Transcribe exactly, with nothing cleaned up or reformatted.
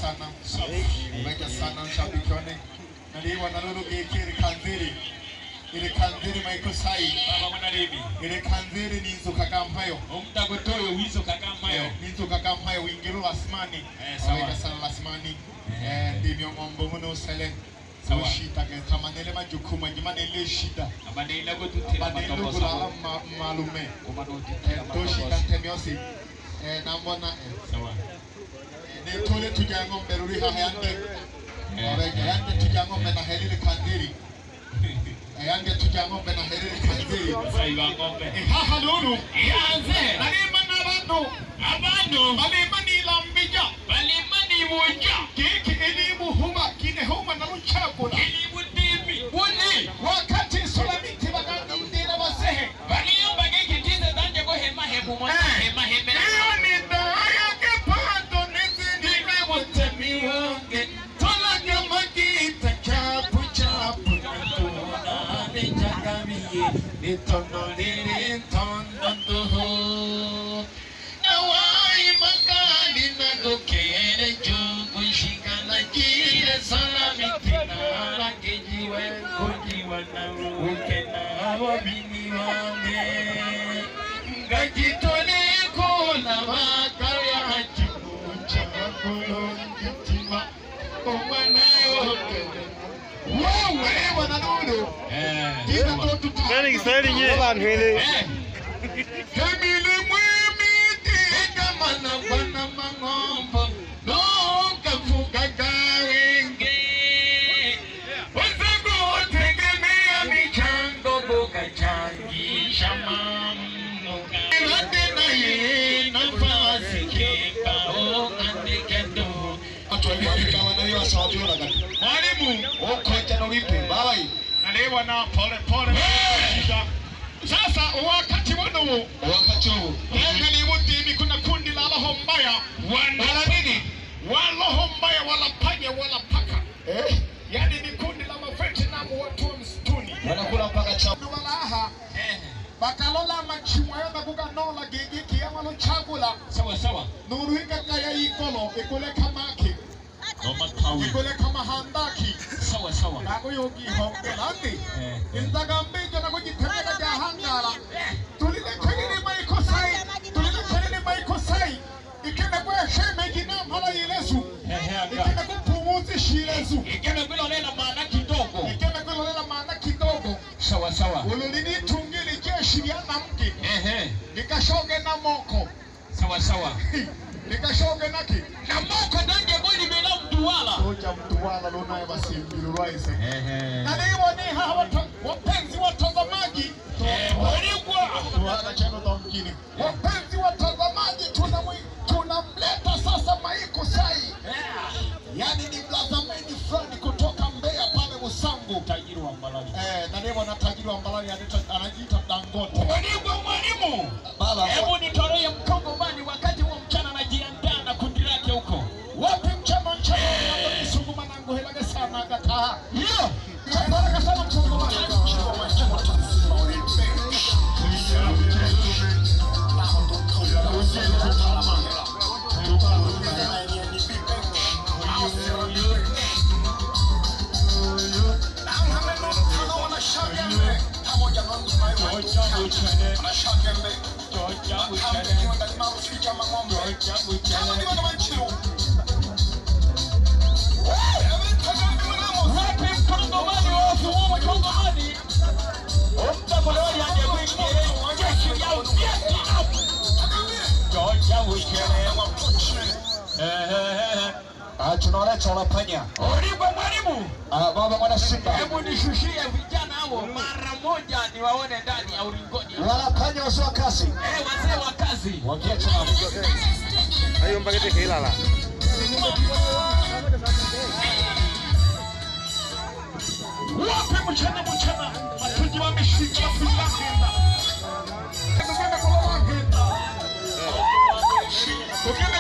sana. Weka sana mshabiki wone. Naliwa na lulu gekiri kanziri. Ile kanziri maiko sai. Baba mwana rebi. Ile kanziri ni nzo kakampayo. Omta gotoyo wizo kakampayo. Ni nzo kakampayo wingiru lasmani. Eh sawa. Weka sana lasmani. Eh ndivyo ngombo muno sele. Sawa. Shita ke kamanele majukumu jimanele shida. Amanele go tutela matobo sawa. Malume. Omanoti. To shita temiosi. Eh nambona sawa. Ne tole tuja ngombe ruri ha yande. Aweke yande tuja ngombe na helile kanziri. Yande tuja ngombe na helile kanziri. Saiwa ngombe. Ha halulu. Yaanze. Balima na bando. Abando. Balima ni lambija. Balima ni wonja. Kiki elimu huma kine huma na luchakula. Elimu dimi. Wone. Wakati solamiti bagandi ndira basehe. Baliyo bageki tize danje go hema hebu mwana hema hema. Iyo ni daya ke pando nizini. Niwe wote miwonge. Tola nyama kita chapu chapu. Tuna nijagamiye. Nitono liri tondo ho. Nawai magani na gokere jugu shikana jire salamiti na rangejiwe kujiwa na ruke na wabini wange. Ngajitole kola makaya hachimucha kulongitima umana yoke. Wewe wananuru. Eh. Kina totu tu. Nani Kiswahili nye? Banwele. Eh. Kamile mwemiti. Kamana bana mangombo. No kafuka kawenge. Wasago tegemea michango boka changi shamamuka. Natena ye nafasi keka o andikendo. Atuambia kika wanaliwa sawabu yona gani. Mwalimu. Okoja na wipe. Babai. Nalewa na pole pole. Sasa wakati wano Wakati huu. Angali wundimi kuna kundi la roho mbaya. Wala nini? Wala roho mbaya wala panya wala paka. Eh? Yani ni kundi la Vietnam watu wa msituni. Wanakula mpaka chapu. Wala aha. Eh. Bakalola machimwa yoda kuga nola gigi kiyama lo chagula. Sawa sawa. Nuru hika kaya ikolo ikule kamaki. Noma tawi. Ikule kama handaki. Sawa sawa. Nago yogi honge landi. Eh. Inzagambijo na kujitengeza jahangala. Tulile kwenye maiko sai. Tulile kwenye maiko sai. Ikeme kwe sheme jina mhala ilesu. Ikeme kupumuzi shilesu. Ikeme kwe lolela maana kidogo. Ikeme kwe lolela maana kidogo. Sawa sawa. Ululini tungili jeshi ya namki. Ehe. Nikashoge na moko. Sawa sawa. Nikashoge naki. Na moko dange mwini mela mduwala. Toja mduwala lunaye basi mbiluwaise. Ehe. Na liwa ni hawa wapenzi watazamaji. Waligwa. Mduwala chano da mkini. Wapenzi watazamaji tunamleta sasa Maiko Sai. Yani ni mlazameni fulani kutoka Mbeya pale Musangu. Tajiri wa Mbalali. Eh, na liwa na tajiri wa Mbalali anajiita Dangote. Waligwa mwalimu. Baba. Hebu nitolee mkongomani wakati huo mchana anajiandaa na kundi lake huko. Wapi mchana mchana wangu kisunguma nangu helage sana agataha. Yo! Chakara kasana mkongomani. Tunaona chola panya. Oligwa mwalimu. Ah, baba mwana Simba. Hebu nishushie vijana hao mara moja niwaone ndani ya ulingoni. Wala panya wasio kasi. Eh, wazee wa kazi. Wakiacha hapo. Ayo mbagete kilala. Wapi mchana mchana. Matuji wameshikia filahenda. Tukwenda kwa wahenda. Tukwenda